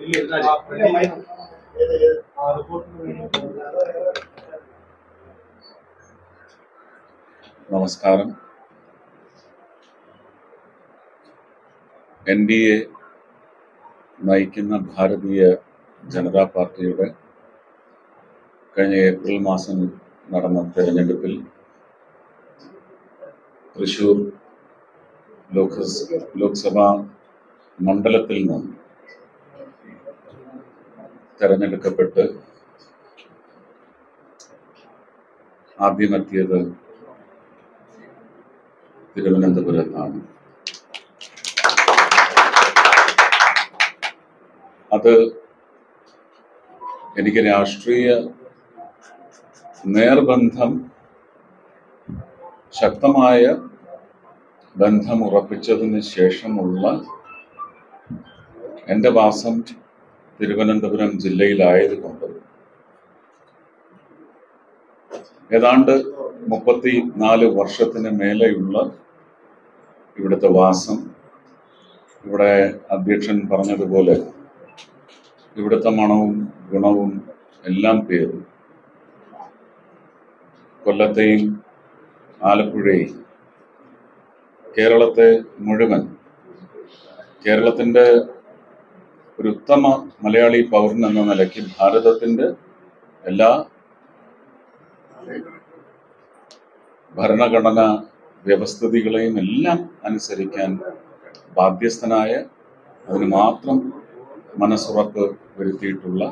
നമസ്കാരം. NDA നയിക്കുന്ന ഭാരതീയ ജനതാ പാർട്ടിയുടെ കഴിഞ്ഞ ഏപ്രിൽ മാസം നടന്ന തെരഞ്ഞെടുപ്പിൽ തൃശൂർ ലോക്സഭാ മണ്ഡലത്തിൽ നിന്ന് തെരഞ്ഞെടുക്കപ്പെട്ട് ആദ്യമെത്തിയത് തിരുവനന്തപുരത്താണ്. അത് എനിക്ക് രാഷ്ട്രീയ നേർബന്ധം, ശക്തമായ ബന്ധം ഉറപ്പിച്ചതിന് ശേഷമുള്ള എൻ്റെ വാസം തിരുവനന്തപുരം ജില്ലയിലായതുകൊണ്ട് ഏതാണ്ട് 34 വർഷത്തിന് മേലെയുള്ള ഇവിടുത്തെ വാസം, ഇവിടെ അധ്യക്ഷൻ പറഞ്ഞതുപോലെ ഇവിടുത്തെ മണവും ഗുണവും എല്ലാം പേരും കൊല്ലത്തെയും ആലപ്പുഴയെയും കേരളത്തെ മുഴുവൻ, കേരളത്തിൻ്റെ ഒരു ഉത്തമ മലയാളി പൗരൻ എന്ന നിലയ്ക്ക് ഭാരതത്തിൻ്റെ എല്ലാ ഭരണഘടനാ വ്യവസ്ഥിതികളെയും എല്ലാം അനുസരിക്കാൻ ബാധ്യസ്ഥനായ, അതിന് മാത്രം മനസ്സുറപ്പ് വരുത്തിയിട്ടുള്ള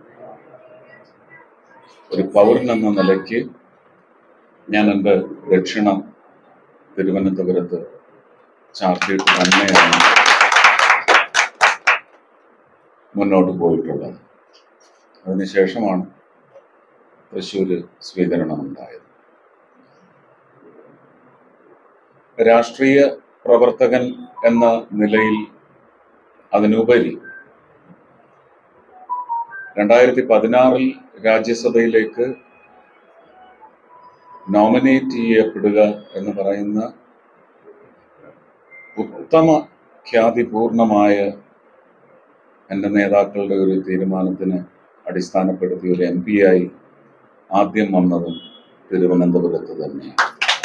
ഒരു പൗരൻ എന്ന നിലയ്ക്ക് ഞാൻ എൻ്റെ ദക്ഷിണം തിരുവനന്തപുരത്ത് ചാർത്തിയിട്ട് തന്നെയാണ് മുന്നോട്ട് പോയിട്ടുള്ളത്. അതിനുശേഷമാണ് തൃശ്ശൂര് സ്വീകരണമുണ്ടായത്. രാഷ്ട്രീയ പ്രവർത്തകൻ എന്ന നിലയിൽ അതിനുപരി 2016 രാജ്യസഭയിലേക്ക് നോമിനേറ്റ് ചെയ്യപ്പെടുക എന്ന് പറയുന്ന ഉത്തമ ഖ്യാതിപൂർണമായ എൻ്റെ നേതാക്കളുടെ ഒരു തീരുമാനത്തിന് അടിസ്ഥാനപ്പെടുത്തി ഒരു MP ആയി ആദ്യം വന്നതും തിരുവനന്തപുരത്ത് തന്നെയാണ്.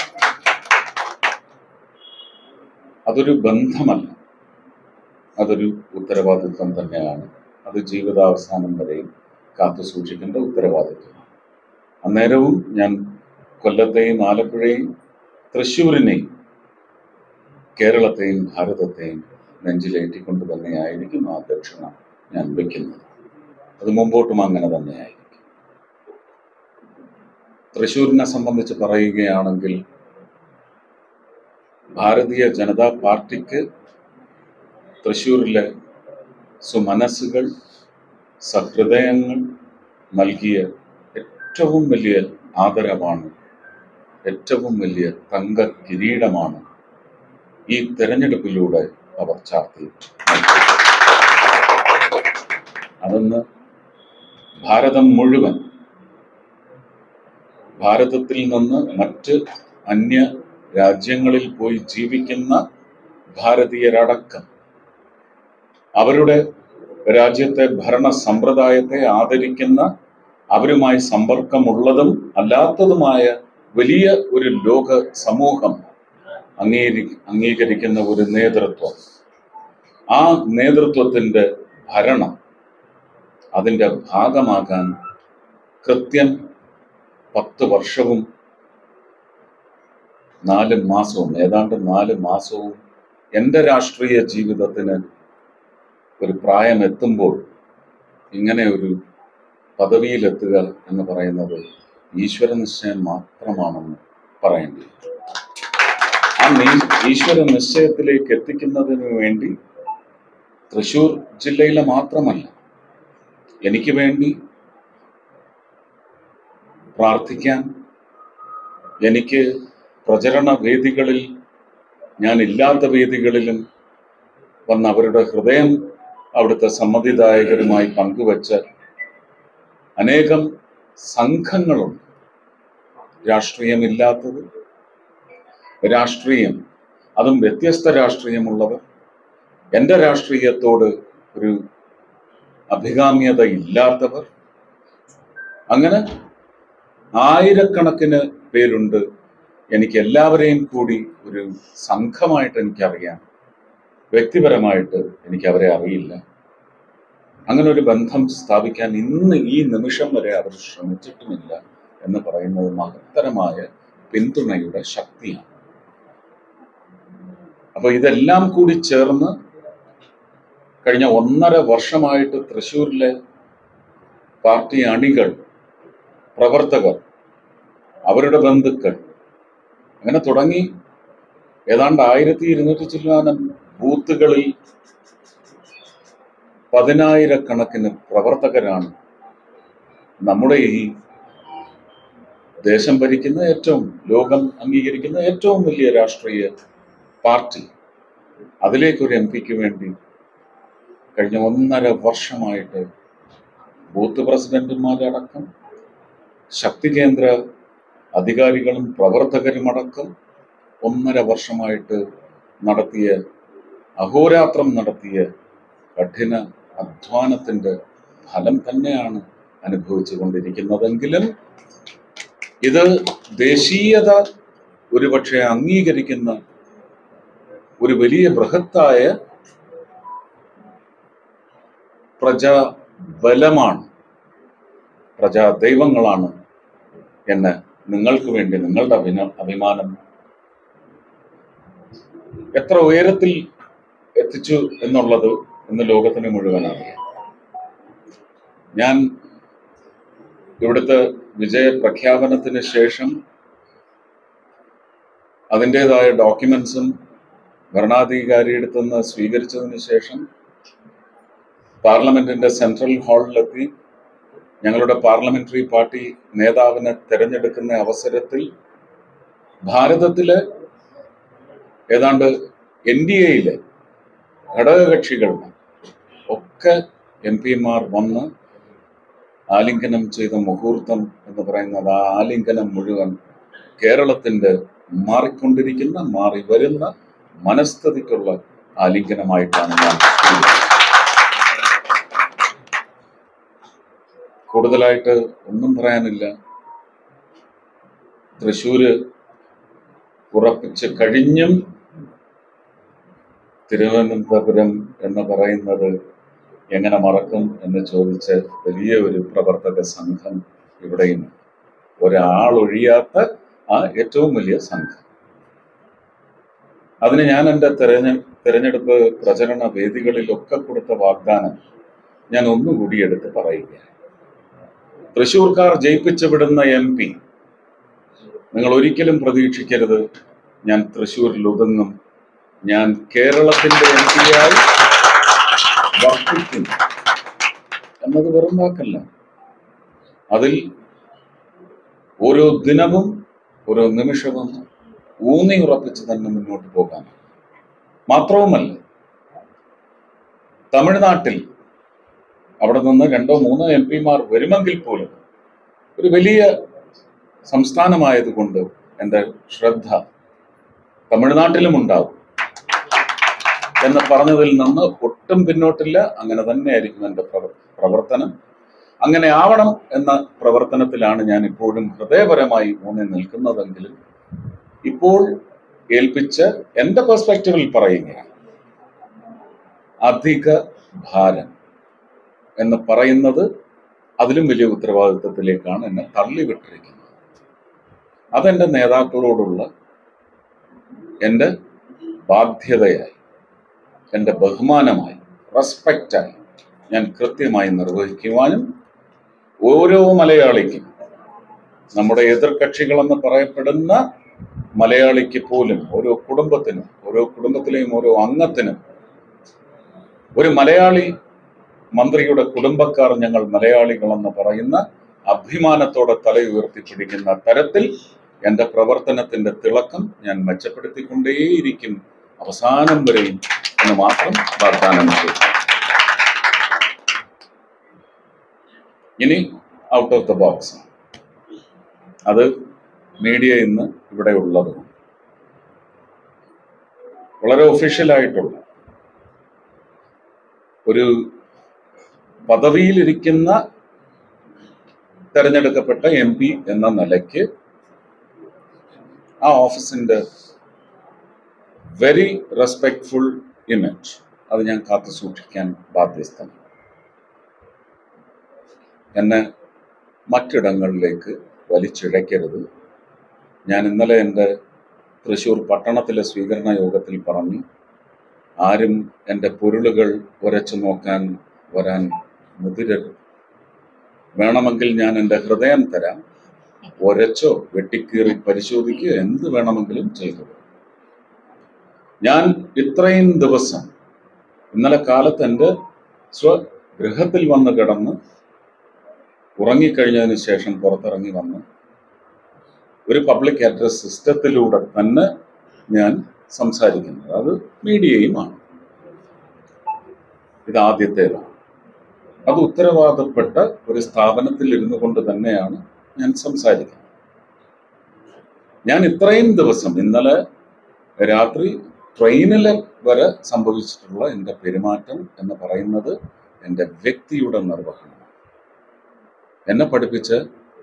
അതൊരു ബന്ധമല്ല, അതൊരു ഉത്തരവാദിത്വം തന്നെയാണ്. അത് ജീവിതാവസാനം വരെയും കാത്തു സൂക്ഷിക്കേണ്ട ഉത്തരവാദിത്വമാണ്. അന്നേരവും ഞാൻ കൊല്ലത്തെയും ആലപ്പുഴയും തൃശ്ശൂരിനെയും കേരളത്തെയും ഭാരതത്തെയും നെഞ്ചിലേറ്റിക്കൊണ്ട് തന്നെയായിരിക്കും ആ ദക്ഷിണ ഞാൻ വയ്ക്കുന്നത്. അത് മുമ്പോട്ടും അങ്ങനെ തന്നെയായിരിക്കും. തൃശ്ശൂരിനെ സംബന്ധിച്ച് പറയുകയാണെങ്കിൽ ഭാരതീയ ജനതാ പാർട്ടിക്ക് തൃശ്ശൂരിലെ സുമനസ്സുകൾ, സഹൃദയങ്ങൾ നൽകിയ ഏറ്റവും വലിയ ആദരവാണ്, ഏറ്റവും വലിയ തങ്ക കിരീടമാണ് ഈ തെരഞ്ഞെടുപ്പിലൂടെ അവർ ചാർത്തി. അതൊന്ന് ഭാരതം മുഴുവൻ, ഭാരതത്തിൽ നിന്ന് മറ്റ് അന്യ രാജ്യങ്ങളിൽ പോയി ജീവിക്കുന്ന ഭാരതീയരടക്കം അവരുടെ രാജ്യത്തെ ഭരണ സമ്പ്രദായത്തെ ആദരിക്കുന്ന, അവരുമായി സമ്പർക്കമുള്ളതും അല്ലാത്തതുമായ വലിയ ഒരു ലോക സമൂഹം അംഗീകരിക്കുന്ന ഒരു നേതൃത്വം, ആ നേതൃത്വത്തിൻ്റെ ഭരണം, അതിൻ്റെ ഭാഗമാകാൻ കൃത്യം 10 വർഷവും 4 മാസവും, ഏതാണ്ട് 4 മാസവും എൻ്റെ രാഷ്ട്രീയ ജീവിതത്തിന് ഒരു പ്രായമെത്തുമ്പോൾ ഇങ്ങനെ ഒരു പദവിയിലെത്തുക എന്ന് പറയുന്നത് ഈശ്വര നിശ്ചയം മാത്രമാണെന്ന് പറയേണ്ടി. ആ ഈശ്വര നിശ്ചയത്തിലേക്ക് എത്തിക്കുന്നതിന് വേണ്ടി തൃശ്ശൂർ ജില്ലയിലെ മാത്രമല്ല, എനിക്ക് വേണ്ടി പ്രാർത്ഥിക്കാൻ, എനിക്ക് പ്രചരണ വേദികളിൽ, ഞാൻ ഇല്ലാത്ത വേദികളിലും വന്ന് അവരുടെ ഹൃദയം അവിടുത്തെ സമ്മതിദായകരുമായി പങ്കുവച്ച അനേകം സംഘങ്ങളുണ്ട്. രാഷ്ട്രീയമില്ലാത്തത്, രാഷ്ട്രീയം, അതും വ്യത്യസ്ത രാഷ്ട്രീയമുള്ളവർ, എൻ്റെ രാഷ്ട്രീയത്തോട് ഒരു അഭികാമ്യത ഇല്ലാത്തവർ, അങ്ങനെ ആയിരക്കണക്കിന് പേരുണ്ട്. എനിക്ക് എല്ലാവരെയും കൂടി ഒരു സംഘമായിട്ട് എനിക്കറിയാം, വ്യക്തിപരമായിട്ട് എനിക്ക് അവരെ അറിയില്ല. അങ്ങനെ ഒരു ബന്ധം സ്ഥാപിക്കാൻ ഇന്ന് ഈ നിമിഷം വരെ അവർ ശ്രമിച്ചിട്ടുമില്ല എന്ന് പറയുന്നത് മഹത്തരമായ പിന്തുണയുടെ ശക്തിയാണ്. അപ്പൊ ഇതെല്ലാം കൂടി ചേർന്ന് കഴിഞ്ഞ 1.5 വർഷമായിട്ട് തൃശ്ശൂരിലെ പാർട്ടി അണികൾ, പ്രവർത്തകർ, അവരുടെ ബന്ധുക്കൾ, അങ്ങനെ തുടങ്ങി ഏതാണ്ട് 1200 ചില്ലാനം ബൂത്തുകളിൽ 10,000-കണക്കിന് പ്രവർത്തകരാണ് നമ്മുടെ ഈ ദേശം ഭരിക്കുന്ന ഏറ്റവും, ലോകം അംഗീകരിക്കുന്ന ഏറ്റവും വലിയ രാഷ്ട്രീയ പാർട്ടി, അതിലേക്കൊരു MP-ക്ക് വേണ്ടി കഴിഞ്ഞ 1.5 വർഷമായിട്ട് ബൂത്ത് പ്രസിഡന്റുമാരടക്കം, ശക്തി കേന്ദ്ര അധികാരികളും പ്രവർത്തകരുമടക്കം 1.5 വർഷമായിട്ട് നടത്തിയ, അഹോരാത്രം നടത്തിയ കഠിന അധ്വാനത്തിന്റെ ഫലം തന്നെയാണ് അനുഭവിച്ചു കൊണ്ടിരിക്കുന്നതെങ്കിലും ഇത് ദേശീയത ഒരുപക്ഷെ അംഗീകരിക്കുന്ന ഒരു വലിയ ബൃഹത്തായ പ്രജാബലമാണ്, പ്രജാദൈവങ്ങളാണ് എന്ന് നിങ്ങൾക്ക് വേണ്ടി, നിങ്ങളുടെ അഭിമാനം എത്ര ഉയരത്തിൽ എത്തിച്ചു എന്നുള്ളത് ഇന്ന് ലോകത്തിന് മുഴുവൻ അറിയാം. ഞാൻ ഇവിടുത്തെ വിജയപ്രഖ്യാപനത്തിന് ശേഷം അതിൻ്റെതായ ഡോക്യുമെന്റ്സും ഭരണാധികാരിയുടെ നിന്ന് സ്വീകരിച്ചതിന് ശേഷം പാർലമെന്റിന്റെ സെൻട്രൽ ഹാളിലെത്തി ഞങ്ങളുടെ പാർലമെന്ററി പാർട്ടി നേതാവിനെ തെരഞ്ഞെടുക്കുന്ന അവസരത്തിൽ ഭാരതത്തിലെ ഏതാണ്ട് NDA-യിലെ ഘടകകക്ഷികളുടെ ഒക്കെ MP-മാർ വന്ന് ആലിംഗനം ചെയ്ത മുഹൂർത്തം എന്ന് പറയുന്നത്, ആ ആലിംഗനം മുഴുവൻ കേരളത്തിന്റെ മാറിക്കൊണ്ടിരിക്കുന്ന, മാറി വരുന്ന മനസ്ഥിതിക്കുള്ള ആലിംഗനമായിട്ടാണ് ഞാൻ. കൂടുതലായിട്ട് ഒന്നും പറയാനില്ല. തൃശ്ശൂര് ഉറപ്പിച്ച് കഴിഞ്ഞും തിരുവനന്തപുരം എന്ന് പറയുന്നത് എങ്ങനെ മറക്കും എന്ന് ചോദിച്ച് വലിയ ഒരു പ്രവർത്തക സംഘം ഇവിടെയും, ഒരാളൊഴിയാത്ത ആ ഏറ്റവും വലിയ സംഘം. അതിന് ഞാൻ എൻ്റെ തെരഞ്ഞെടുപ്പ് പ്രചരണ വേദികളിലൊക്കെ കൊടുത്ത വാഗ്ദാനം ഞാൻ ഒന്നുകൂടി എടുത്ത് പറയുകയാണ്. തൃശ്ശൂർക്കാർ ജയിപ്പിച്ചു വിടുന്ന MP, നിങ്ങൾ ഒരിക്കലും പ്രതീക്ഷിക്കരുത് ഞാൻ തൃശ്ശൂരിൽ ഒതുങ്ങും, ഞാൻ കേരളത്തിന്റെ MP-യായി വർത്തിക്കും എന്നത് വെറും വാക്കല്ല. അതിൽ ഓരോ ദിനവും ഓരോ നിമിഷവും ഊന്നി ഉറപ്പിച്ച് തന്നെ മുന്നോട്ട് പോകാൻ. മാത്രവുമല്ല, തമിഴ്നാട്ടിൽ അവിടെ നിന്ന് 2-3 MP-മാർ വരുമെങ്കിൽ പോലും ഒരു വലിയ സംസ്ഥാനമായതുകൊണ്ട് എൻ്റെ ശ്രദ്ധ തമിഴ്നാട്ടിലും ഉണ്ടാവും എന്ന് പറഞ്ഞതിൽ നിന്ന് ഒട്ടും പിന്നോട്ടില്ല. അങ്ങനെ തന്നെയായിരിക്കും എൻ്റെ പ്രവർത്തനം. അങ്ങനെ ആവണം എന്ന പ്രവർത്തനത്തിലാണ് ഞാൻ ഇപ്പോഴും ഹൃദയപരമായി ഊന്നി നിൽക്കുന്നതെങ്കിലും ഇപ്പോൾ ഏൽപ്പിച്ച എൻ്റെ പെർസ്പെക്റ്റീവിൽ പറയുകയാണ്, അധിക ഭാരം എന്ന് പറയുന്നത് അതിലും വലിയ ഉത്തരവാദിത്വത്തിലേക്കാണ് എന്നെ തള്ളിവിട്ടിരിക്കുന്നത്. അതെൻ്റെ നേതാക്കളോടുള്ള എൻ്റെ ബാധ്യതയായി, എൻ്റെ ബഹുമാനമായി, റെസ്പെക്റ്റായി ഞാൻ കൃത്യമായി നിർവഹിക്കുവാനും ഓരോ മലയാളിക്കും, നമ്മുടെ എതിർകക്ഷികളെന്ന് പറയപ്പെടുന്ന മലയാളിക്ക് പോലും, ഓരോ കുടുംബത്തിനും, ഓരോ കുടുംബത്തിലെയും ഓരോ അംഗത്തിനും, ഒരു മലയാളി മന്ത്രിയുടെ കുടുംബക്കാർ ഞങ്ങൾ മലയാളികളെന്ന് പറയുന്ന അഭിമാനത്തോടെ തലയുയർത്തിപ്പിടിക്കുന്ന തരത്തിൽ എൻ്റെ പ്രവർത്തനത്തിന്റെ തിളക്കം ഞാൻ മെച്ചപ്പെടുത്തിക്കൊണ്ടേയിരിക്കും അവസാനം വരെയും എന്ന് മാത്രം വാഗ്ദാനം ചെയ്തു. ഇനി ഔട്ട് ഓഫ് ദ ബോക്സ്, അത് മീഡിയ ഇന്ന് ഇവിടെ ഉള്ളത് വളരെ ഒഫീഷ്യലായിട്ടുള്ള ഒരു പദവിയിലിരിക്കുന്ന തെരഞ്ഞെടുക്കപ്പെട്ട MP എന്ന നിലയ്ക്ക് ആ ഓഫീസിന്റെ വെരി റെസ്പെക്ട്ഫുൾ ഇമേജ് അത് ഞാൻ കാത്തു സൂക്ഷിക്കാൻ ബാധ്യസ്ഥനാണ്. എന്നെ മറ്റിടങ്ങളിലേക്ക് വലിച്ചിഴക്കരുത്. ഞാൻ ഇന്നലെ എൻ്റെ തൃശ്ശൂർ പട്ടണത്തിലെ സ്വീകരണ യോഗത്തിൽ പറഞ്ഞു, ആരും എൻ്റെ പൊരുളുകൾ ഉരച്ചു നോക്കാൻ വരാൻ മുതിരരുത്. വേണമെങ്കിൽ ഞാൻ എൻ്റെ ഹൃദയം തരാം, ഒരച്ചോ വെട്ടിക്കീറി പരിശോധിക്കുക, എന്ത് വേണമെങ്കിലും ചെയ്തു. ഞാൻ ഇത്രയും ദിവസം ഇന്നലെ കാലത്ത് എൻ്റെ സ്വഗൃഹത്തിൽ വന്ന് കിടന്ന് ഉറങ്ങിക്കഴിഞ്ഞതിന് ശേഷം പുറത്തിറങ്ങി വന്ന് ഒരു പബ്ലിക് അഡ്രസ് സിസ്റ്റത്തിലൂടെ തന്നെ ഞാൻ സംസാരിക്കുന്നത്. അത് മീഡിയയുമാണ്. ഇതാദ്യത്തേതാണ്. അത് ഉത്തരവാദപ്പെട്ട ഒരു സ്ഥാപനത്തിൽ ഇരുന്നു കൊണ്ട് തന്നെയാണ് ഞാൻ സംസാരിക്കുന്നത്. ഞാൻ ഇത്രയും ദിവസം ഇന്നലെ രാത്രി ട്രെയിനിൽ വരെ സംഭവിച്ചിട്ടുള്ള എൻ്റെ പെരുമാറ്റം എന്ന് പറയുന്നത് എൻ്റെ വ്യക്തിയുടെ നിർവഹണമാണ്. എന്നെ പഠിപ്പിച്ച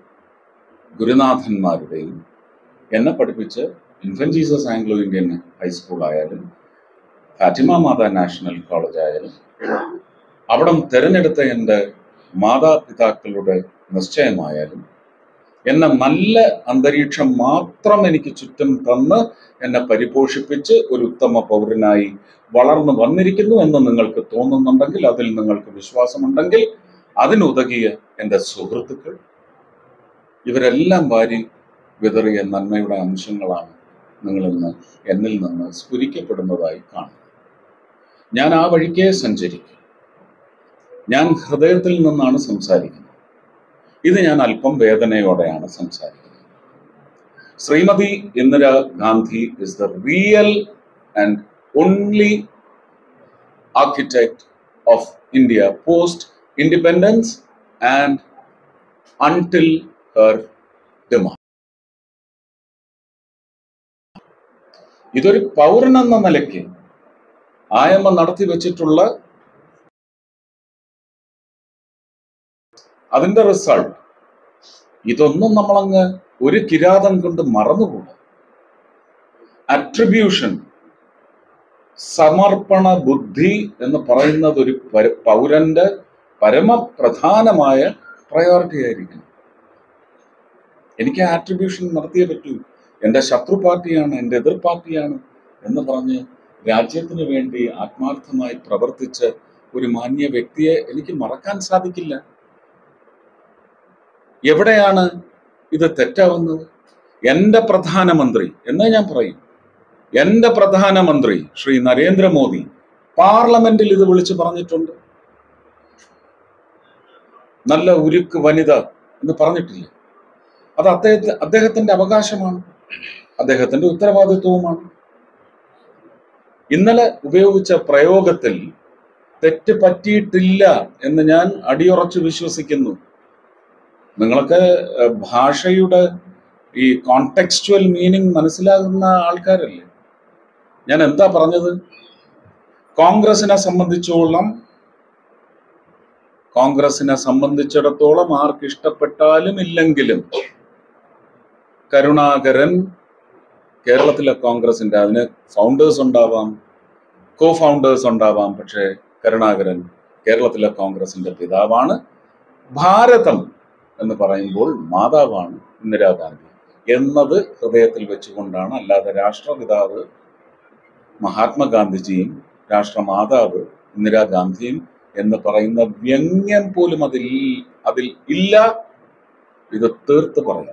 ഗുരുനാഥന്മാരുടെയും എന്നെ പഠിപ്പിച്ച Infant Jesus Anglo Indian high school ആയാലും ഫാറ്റിമ മാതാ നാഷണൽ കോളേജ് ആയാലും അവിടം തിരഞ്ഞെടുത്ത എൻ്റെ മാതാപിതാക്കളുടെ നിശ്ചയമായാലും എന്നെ നല്ല അന്തരീക്ഷം മാത്രം എനിക്ക് ചുറ്റും തന്ന് എന്നെ പരിപോഷിപ്പിച്ച് ഒരു ഉത്തമ പൗരനായി വളർന്നു വന്നിരിക്കുന്നു എന്ന് നിങ്ങൾക്ക് തോന്നുന്നുണ്ടെങ്കിൽ, അതിൽ നിങ്ങൾക്ക് വിശ്വാസമുണ്ടെങ്കിൽ, അതിനുതകിയ എൻ്റെ സുഹൃത്തുക്കൾ, ഇവരെല്ലാം വാരി വിതറിയ നന്മയുടെ അംശങ്ങളാണ് നിങ്ങളിന്ന് എന്നിൽ നിന്ന് സ്ഫുരിക്കപ്പെടുന്നതായി കാണുന്നത്. ഞാൻ ആ വഴിക്കേ സഞ്ചരിക്കും. ഞാൻ ഹൃദയത്തിൽ നിന്നാണ് സംസാരിക്കുന്നത്. ഇത് ഞാൻ അല്പം വേദനയോടെയാണ് സംസാരിക്കുന്നത്. Shrimati Indira Gandhi is the real and only architect of India post independence and until her demise. ഇതൊരു പൗരനെന്ന നിലയ്ക്ക് ആയമ്മ നടത്തി വെച്ചിട്ടുള്ള അതിന്റെ റിസൾട്ട് ഇതൊന്നും നമ്മളങ്ങ് ഒരു കിരാതം കൊണ്ട് മറന്നുകൂടാ. അട്രിബ്യൂഷൻ, സമർപ്പണ ബുദ്ധി എന്ന് പറയുന്നത് ഒരു പൗരന്റെ പരമപ്രധാനമായ പ്രയോറിറ്റി ആയിരിക്കണം. എനിക്ക് ആ ആട്രിബ്യൂഷൻ നടത്തിയേ പറ്റൂ. എൻ്റെ ശത്രു പാർട്ടിയാണ്, എൻ്റെ എതിർ പാർട്ടിയാണ് എന്ന് പറഞ്ഞ് രാജ്യത്തിന് വേണ്ടി ആത്മാർത്ഥമായി പ്രവർത്തിച്ച ഒരു മാന്യ വ്യക്തിയെ എനിക്ക് മറക്കാൻ സാധിക്കില്ല. എവിടെയാണ് ഇത് തെറ്റാവുന്നത്? എൻ്റെ പ്രധാനമന്ത്രി എന്നേ ഞാൻ പറയും. എൻ്റെ പ്രധാനമന്ത്രി ശ്രീ നരേന്ദ്രമോദി പാർലമെന്റിൽ ഇത് വിളിച്ചു പറഞ്ഞിട്ടുണ്ട്. നല്ല ഉരുക്ക് വനിത എന്ന് പറഞ്ഞിട്ടില്ല. അത് അദ്ദേഹത്തിന്റെ അവകാശമാണ്, അദ്ദേഹത്തിന്റെ ഉത്തരവാദിത്വവുമാണ്. ഇന്നലെ ഉപയോഗിച്ച പ്രയോഗത്തിൽ തെറ്റ് പറ്റിയിട്ടില്ല എന്ന് ഞാൻ അടിയുറച്ച് വിശ്വസിക്കുന്നു. നിങ്ങളൊക്കെ ഭാഷയുടെ ഈ കോണ്ടെക്സ്റ്റുവൽ മീനിങ് മനസ്സിലാകുന്ന ആൾക്കാരല്ലേ. ഞാൻ എന്താ പറഞ്ഞത്? കോൺഗ്രസിനെ സംബന്ധിച്ചിടത്തോളം ആർക്ക് ഇഷ്ടപ്പെട്ടാലും ഇല്ലെങ്കിലും കരുണാകരൻ കേരളത്തിലെ കോൺഗ്രസിന്റെ, അതിന് ഫൗണ്ടേഴ്സ് ഉണ്ടാവാം, കോ ഫൗണ്ടേഴ്സ് ഉണ്ടാവാം, പക്ഷേ കരുണാകരൻ കേരളത്തിലെ കോൺഗ്രസിന്റെ പിതാവാണ്. ഭാരതം എന്ന് പറയുമ്പോൾ മാതാവാണ് ഇന്ദിരാഗാന്ധി എന്നത് ഹൃദയത്തിൽ വെച്ചുകൊണ്ടാണ്. അല്ലാതെ രാഷ്ട്രപിതാവ് മഹാത്മാഗാന്ധിജിയും രാഷ്ട്രമാതാവ് ഇന്ദിരാഗാന്ധിയും എന്ന് പറയുന്ന വ്യംഗ്യം പോലും അതിൽ ഇല്ല. ഇത് തീർത്ത് പറയാം.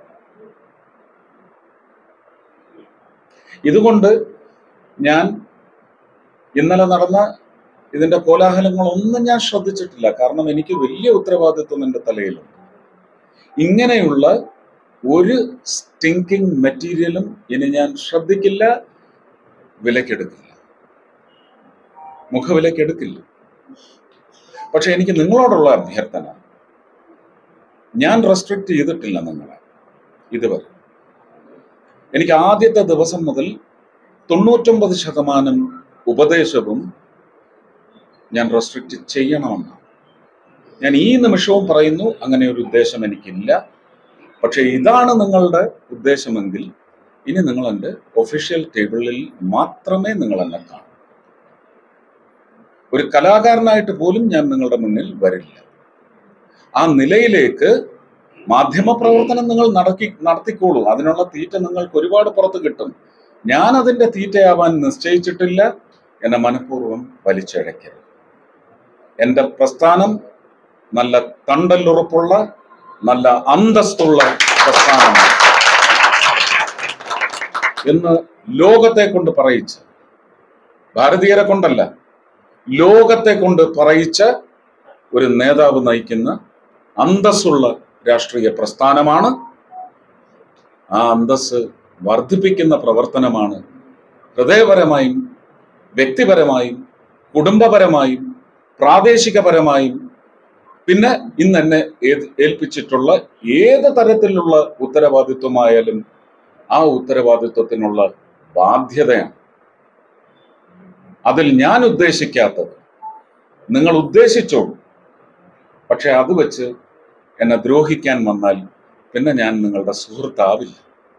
ഇതുകൊണ്ട് ഞാൻ ഇന്നലെ നടന്ന ഇതിന്റെ കോലാഹലങ്ങളൊന്നും ഞാൻ ശ്രദ്ധിച്ചിട്ടില്ല. കാരണം എനിക്ക് വലിയ ഉത്തരവാദിത്വം എൻ്റെ തലയിലുണ്ട്. ഇങ്ങനെയുള്ള ഒരു സ്റ്റിങ്കിങ് മെറ്റീരിയലും ഇനി ഞാൻ ശ്രദ്ധിക്കില്ല, വിലക്കെടുക്കില്ല, മുഖവിലക്കെടുക്കില്ല. പക്ഷെ എനിക്ക് നിങ്ങളോടുള്ള അഭ്യർത്ഥന, ഞാൻ റെസ്ട്രിക്റ്റ് ചെയ്തിട്ടില്ല നിങ്ങളെ ഇതുവരെ. എനിക്ക് ആദ്യത്തെ ദിവസം മുതൽ 99% ഉപദേശവും ഞാൻ റെസ്ട്രിക്റ്റ് ചെയ്യണമെന്നാണ്. ഞാൻ ഈ നിമിഷവും പറയുന്നു, അങ്ങനെ ഒരു ഉദ്ദേശം എനിക്കില്ല. പക്ഷെ ഇതാണ് നിങ്ങളുടെ ഉദ്ദേശമെങ്കിൽ ഇനി നിങ്ങൾ എൻ്റെ ഒഫീഷ്യൽ ടേബിളിൽ മാത്രമേ നിങ്ങൾ എന്നെ കാണൂ. ഒരു കലാകാരനായിട്ട് പോലും ഞാൻ നിങ്ങളുടെ മുന്നിൽ വരില്ല. ആ നിലയിലേക്ക് മാധ്യമപ്രവർത്തനം നിങ്ങൾ നടത്തിക്കോളൂ. അതിനുള്ള തീറ്റ നിങ്ങൾക്ക് ഒരുപാട് പുറത്ത് കിട്ടും. ഞാൻ അതിൻ്റെ തീറ്റയാവാൻ നിശ്ചയിച്ചിട്ടില്ല. എന്നെ മനഃപൂർവ്വം വലിച്ചഴക്കരുത്. എൻ്റെ പ്രസ്ഥാനം നല്ല തണ്ടല്ലുറപ്പുള്ള, നല്ല അന്തസ്തുള്ള പ്രസ്ഥാനമാണ് എന്ന് ലോകത്തെ കൊണ്ട് പറയിച്ച്, ഭാരതീയരെ കൊണ്ടല്ല, ലോകത്തെ കൊണ്ട് പറയിച്ച ഒരു നേതാവ് നയിക്കുന്ന അന്തസ്സുള്ള രാഷ്ട്രീയ പ്രസ്ഥാനമാണ്. ആ അന്തസ് വർദ്ധിപ്പിക്കുന്ന പ്രവർത്തനമാണ് ഹൃദയപരമായും വ്യക്തിപരമായും കുടുംബപരമായും പ്രാദേശികപരമായും പിന്നെ ഇന്ന് എന്നെ ഏൽപ്പിച്ചിട്ടുള്ള ഏത് തരത്തിലുള്ള ഉത്തരവാദിത്വമായാലും ആ ഉത്തരവാദിത്വത്തിനുള്ള ബാധ്യതയാണ്. അതിൽ ഞാൻ ഉദ്ദേശിക്കാത്തത് നിങ്ങൾ ഉദ്ദേശിച്ചോളൂ. പക്ഷെ അത് വെച്ച് എന്നെ ദ്രോഹിക്കാൻ വന്നാൽ പിന്നെ ഞാൻ നിങ്ങളുടെ സുഹൃത്താവില്ല.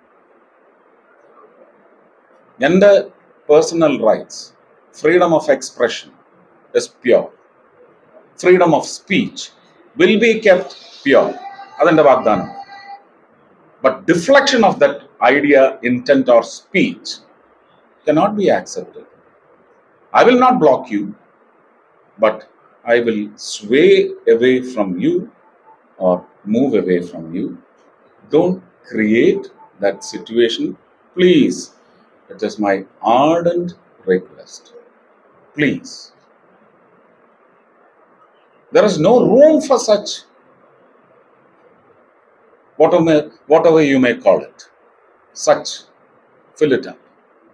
എൻ്റെ personal rights, freedom of expression is pure. Freedom of speech will be kept pure. അതെൻ്റെ വാഗ്ദാനം. But deflection of that idea, intent or speech cannot be accepted. I will not block you, but I will sway away from you or move away from you. Don't create that situation, please. It is my ardent request. Please. There is no room for such, whatever you may call it. Such, fill it up.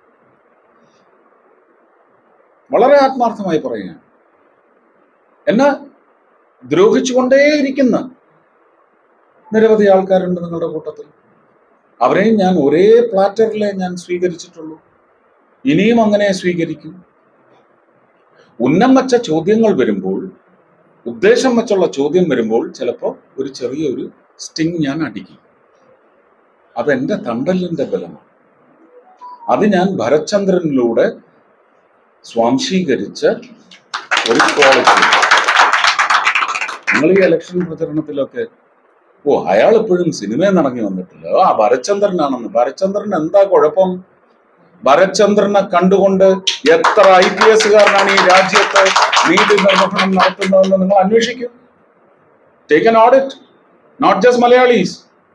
വളരെ ആത്മാർത്ഥമായി പറയുകയാണ്. എന്നെ ദ്രോഹിച്ചുകൊണ്ടേയിരിക്കുന്ന നിരവധി ആൾക്കാരുണ്ട് നിങ്ങളുടെ കൂട്ടത്തിൽ. അവരെയും ഞാൻ ഒരേ പ്ലാറ്ററിലെ ഞാൻ സ്വീകരിച്ചിട്ടുള്ളൂ. ഇനിയും അങ്ങനെ സ്വീകരിക്കും. ഉന്നം വച്ച ചോദ്യങ്ങൾ വരുമ്പോൾ, ഉദ്ദേശം വെച്ചുള്ള ചോദ്യം വരുമ്പോൾ ചിലപ്പോൾ ഒരു ചെറിയൊരു സ്റ്റിങ് ഞാൻ അടിക്കും. അതെന്റെ തണ്ടലിന്റെ ബലമാണ്. അത് ഞാൻ ഭരചന്ദ്രനിലൂടെ സ്വാംശീകരിച്ച ഒരു ക്വാളിറ്റി. നിങ്ങൾ ഈ ഇലക്ഷൻ പ്രചരണത്തിലൊക്കെ അയാൾ ഇപ്പോഴും സിനിമയിൽ നടങ്ങി വന്നിട്ടില്ല, ആ ഭരചന്ദ്രനാണെന്ന്. ഭരചന്ദ്രൻ എന്താ കുഴപ്പം? ഭരചന്ദ്രനെ കണ്ടുകൊണ്ട് എത്ര IPS കാരനാണ് ഈ രാജ്യത്ത് നീതി നിർവഹണം നടത്തുന്നതെന്ന് നിങ്ങൾ അന്വേഷിക്കൂ. Take an audit, not just Malayalis.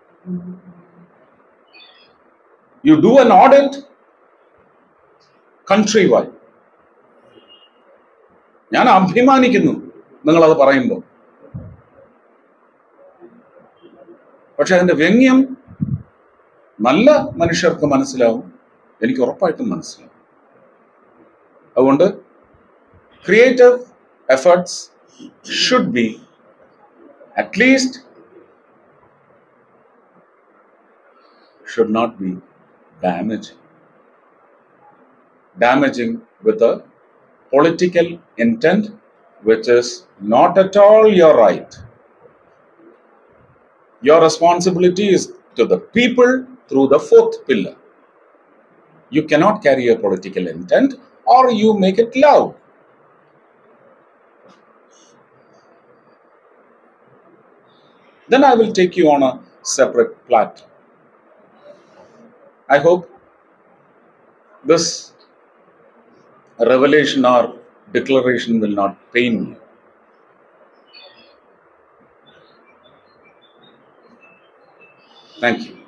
You do an audit countrywide. ഞാൻ അഭിമാനിക്കുന്നു നിങ്ങളത് പറയുമ്പോൾ. പക്ഷെ അതിന്റെ വ്യംഗ്യം നല്ല മനുഷ്യർക്ക് മനസ്സിലാവും, എനിക്ക് ഉറപ്പായിട്ടും മനസ്സിലാവും. അതുകൊണ്ട് creative efforts should be at least should not be damaging with a political intent which is not at all your right. Your responsibility is to the people through the fourth pillar. You cannot carry a political intent or you make it loud. Then I will take you on a separate platform. I hope this revelation or declaration will not pain you. Thank you.